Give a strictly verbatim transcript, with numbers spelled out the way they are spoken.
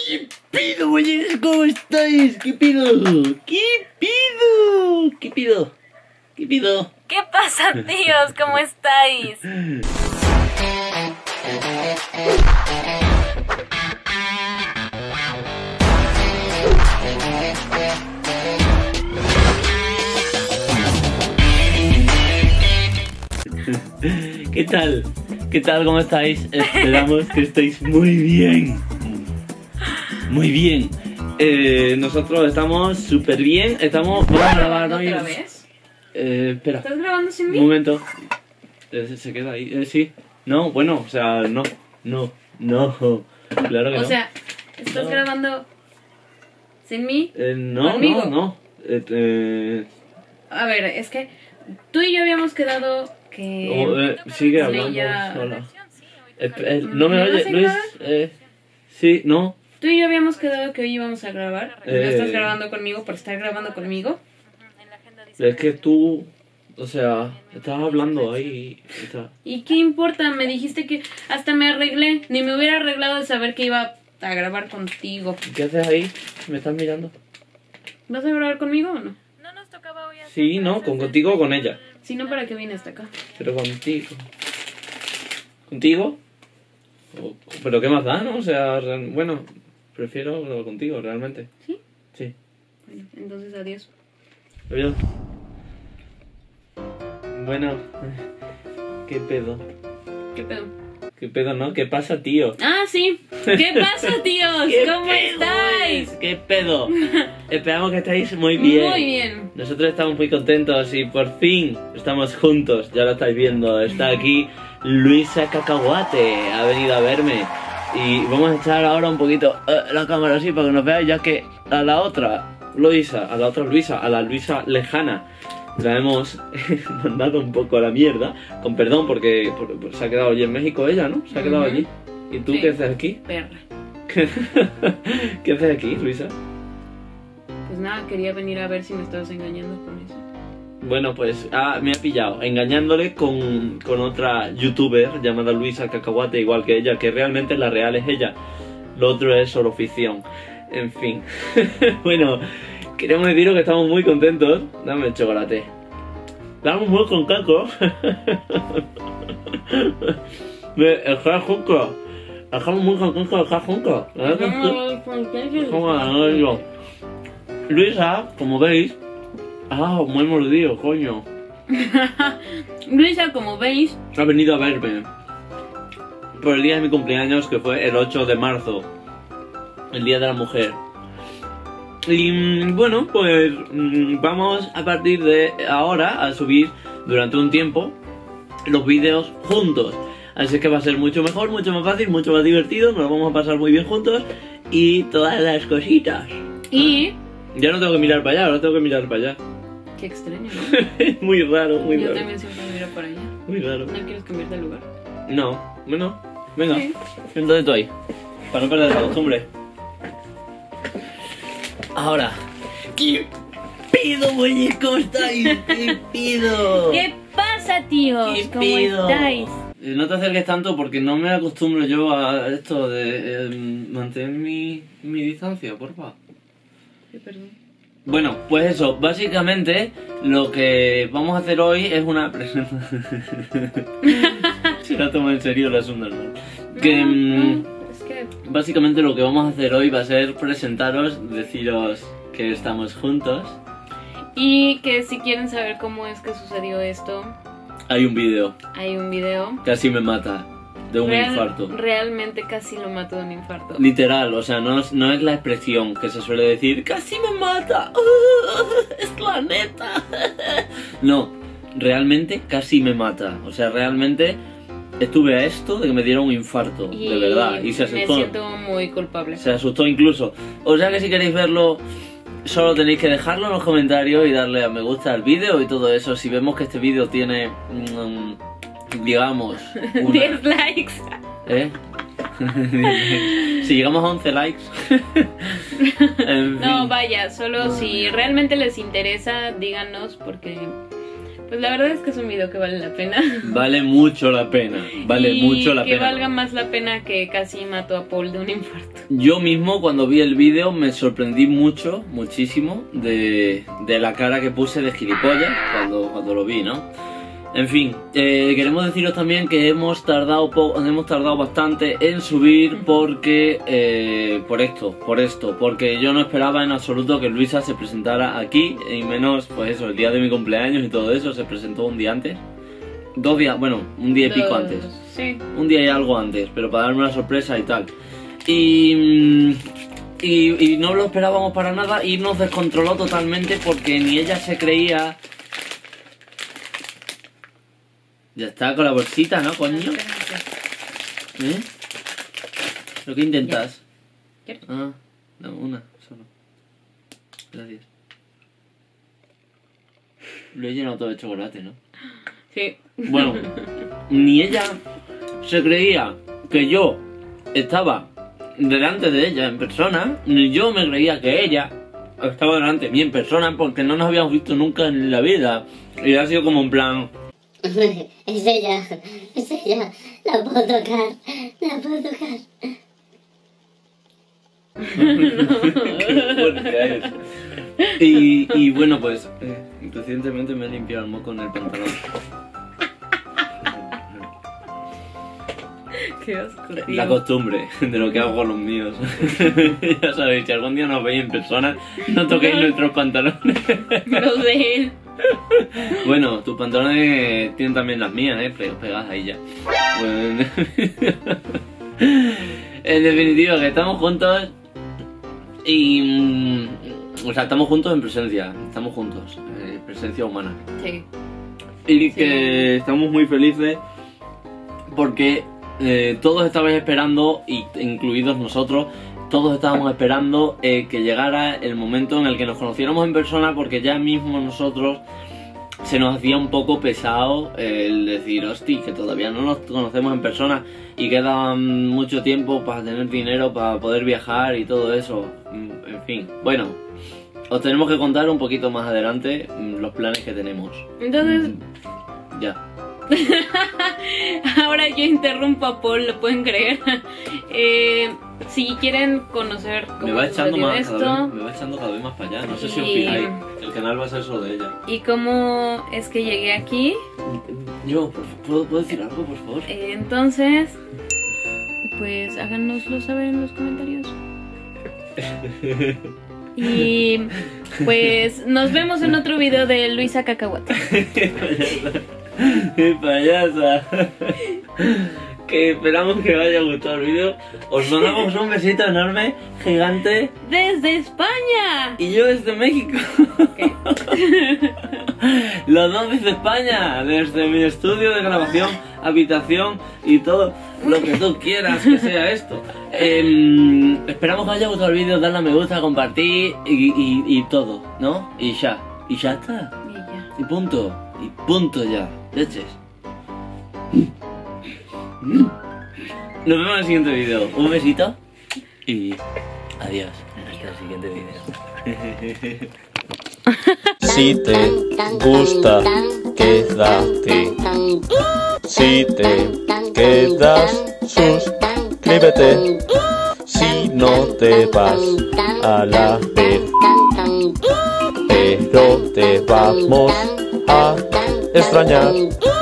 ¿Qué pido, muñecos? ¿Cómo estáis? ¿Qué pido? ¿Qué pido? ¿Qué pido? ¿Qué pido? ¿Qué pasa, tíos? ¿Cómo estáis? ¿Qué tal? ¿Qué tal? ¿Cómo estáis? Esperamos que estéis muy bien. Muy bien. Eh, nosotros estamos súper bien. Estamos... Vamos a grabar hoy. ¿Otra vez? Eh, espera. ¿Estás grabando sin mí? Un momento. Eh, se queda ahí. Eh, sí. No, bueno, o sea, no. No. No. Claro que o no. O sea, ¿estás no. grabando sin mí? Eh, no, ¿Conmigo? no, no. Eh, eh... A ver, es que tú y yo habíamos quedado que... Oh, eh, sigue hablando. Leia... Hola. Eh, eh, no me ¿Me oye, vas a Luis. grabar? Eh, sí, no. Tú y yo habíamos quedado que hoy íbamos a grabar. Eh... ¿No estás grabando conmigo por estar grabando conmigo? Es que tú, o sea, estabas hablando ahí y tal. ¿Y qué importa? Me dijiste que hasta me arreglé. Ni me hubiera arreglado de saber que iba a grabar contigo. ¿Qué haces ahí? ¿Me estás mirando? ¿Vas a grabar conmigo o no? Sí, no, con contigo o con ella. Si no, ¿para qué vienes hasta acá? Pero contigo. ¿Contigo? O- Pero ¿qué más da, no? O sea, re- bueno, prefiero contigo, realmente. ¿Sí? Sí. Bueno, entonces adiós. Adiós. Bueno, ¿qué pedo? ¿Qué pedo? ¿Qué pedo, no? ¿Qué pasa, tío? Ah, sí. ¿Qué pasa, tíos? ¿Qué ¿Cómo pedo estáis? es? ¿Qué pedo? Esperamos que estáis muy bien. Muy bien. Nosotros estamos muy contentos y por fin estamos juntos, ya lo estáis viendo. Está aquí Luisa Cacahuate, ha venido a verme. Y vamos a echar ahora un poquito eh, la cámara así para que nos veáis, ya que a la otra Luisa, a la otra Luisa, a la Luisa lejana, la hemos mandado un poco a la mierda. Con perdón, porque por- por- se ha quedado allí en México ella, ¿no? Se ha quedado Ujú. allí. ¿Y tú Sí. qué haces aquí? Perra. ¿Qué haces aquí, Luisa? Pues nada, quería venir a ver si me estabas engañando con eso. Bueno, pues ah, me ha pillado engañándole con, con otra youtuber llamada Luisa Cacahuate, igual que ella, que realmente la real es ella. Lo otro es solo ficción. En fin. Bueno, queremos deciros que estamos muy contentos. Dame el chocolate. Estamos muy contentos. De estar juntos. Estamos muy contentos de estar juntos. La verdad que sí. ¿Cómo no digo? Luisa, como veis, ah, muy mordido, coño. Luisa, como veis, Ha venido a verme por el día de mi cumpleaños, que fue el ocho de marzo, el día de la mujer. Y mm, bueno, pues mm, vamos a partir de ahora a subir durante un tiempo los vídeos juntos. Así que va a ser mucho mejor, mucho más fácil, mucho más divertido. Nos lo vamos a pasar muy bien juntos y todas las cositas. y... Ya no tengo que mirar para allá, ahora tengo que mirar para allá. Qué extraño, ¿no? Muy raro, muy Yo raro. también siempre miro para allá. Muy raro. ¿No quieres cambiar de lugar? No, bueno, venga, Sí. siéntate tú ahí, para no perder la costumbre. Ahora, ¿qué pido, muñecos? ¿Cómo estáis? ¿Qué pido? ¿Qué pasa, tíos? ¿Qué ¿Cómo pido? estáis? Eh, No te acerques tanto porque no me acostumbro yo a esto de eh, mantener mi, mi distancia, porfa. Sí, perdón. Bueno, pues eso, básicamente lo que vamos a hacer hoy es una presentación. Se la toma en serio la subnormal. Que No, mm, no, es que... básicamente lo que vamos a hacer hoy va a ser presentaros, deciros que estamos juntos. Y que si quieren saber cómo es que sucedió esto, Hay un vídeo, hay un video. casi me mata, de un Real- infarto. Realmente casi lo mató de un infarto. Literal, o sea, no es, no es la expresión que se suele decir, casi me mata, es la neta. No, realmente casi me mata, o sea, realmente estuve a esto de que me diera un infarto, Y de verdad, y se me asustó, siento muy culpable. se asustó incluso. O sea que si queréis verlo, solo tenéis que dejarlo en los comentarios y darle a me gusta al vídeo y todo eso. Si vemos que este vídeo tiene, mm, digamos, una... diez likes. ¿Eh? Si llegamos a once likes. En No, fin. vaya, solo si realmente les interesa, díganos, porque Pues la verdad es que es un video que vale la pena. Vale mucho la pena, vale y mucho la que pena. Que valga más la pena que casi mató a Paul de un infarto. Yo mismo cuando vi el vídeo me sorprendí mucho, muchísimo, de, de la cara que puse de gilipollas cuando, cuando lo vi, ¿no? En fin, eh, queremos deciros también que hemos tardado po hemos tardado bastante en subir porque eh, por esto, por esto, porque yo no esperaba en absoluto que Luisa se presentara aquí, y menos, pues eso, el día de mi cumpleaños y todo eso, se presentó un día antes, dos días, bueno, un día y pico Dos, antes, sí. un día y algo antes, pero para darme una sorpresa y tal, y, y, y no lo esperábamos para nada y nos descontroló totalmente porque ni ella se creía. Ya está con la bolsita, ¿no, coño? ¿Eh? ¿Lo que intentas? ¿Quieres? Ah, no, una, solo. Gracias. Lo he llenado todo de chocolate, ¿no? Sí. Bueno, ni ella se creía que yo estaba delante de ella en persona, ni yo me creía que ella estaba delante de mí en persona, porque no nos habíamos visto nunca en la vida. Y ha sido como en plan... Es ella, es ella, la puedo tocar, la puedo tocar. Qué fuerte es. Y, y bueno, pues eh, recientemente me he limpiado el moco en el pantalón. Qué asco, tío. La costumbre de lo que hago con los míos. Ya sabéis, si algún día nos veis en persona, no toquéis nuestros pantalones. Los de él. Bueno, tus pantalones tienen también las mías, ¿eh? Pe- Pegadas ahí ya. Bueno, en definitiva, que estamos juntos y... mm, o sea, estamos juntos en presencia, estamos juntos, eh, presencia humana. Sí. Y Sí. que estamos muy felices porque eh, todos estabais esperando, y incluidos nosotros, todos estábamos esperando eh, que llegara el momento en el que nos conociéramos en persona, porque ya mismo nosotros se nos hacía un poco pesado eh, el decir, hostia, que todavía no nos conocemos en persona y queda mm, mucho tiempo para tener dinero, para poder viajar y todo eso. Mm, en fin, bueno, os tenemos que contar un poquito más adelante mm, los planes que tenemos. Entonces, Mm, ya. ahora yo interrumpo a Paul, ¿lo pueden creer? eh, si quieren conocer Me cómo va echando sucedió más, esto cada vez, me va echando cada vez más para allá. No sé si os Y- fijáis, el canal va a ser solo de ella. y cómo es que llegué aquí, Yo, por fa- ¿puedo, ¿puedo decir algo, por favor? eh, entonces, pues háganoslo saber en los comentarios. Y pues nos vemos en otro video de Luisa Cacahuate. ¡Qué payasa! Que esperamos que os haya gustado el vídeo. Os mandamos un besito enorme, gigante. ¡Desde España! Y yo desde México. Los dos desde España, desde mi estudio de grabación, habitación y todo lo que tú quieras que sea esto. Eh, esperamos que os haya gustado el vídeo, darle a me gusta, compartir y, y, y todo, ¿no? Y ya, y ya está. Y ya. Y punto, y punto ya, leches. Nos vemos en el siguiente vídeo. Un besito y adiós. Hasta el siguiente vídeo. Si te gusta, quédate. Si te quedas, suscríbete. Si no te vas a la vez, pero te vamos a extrañar.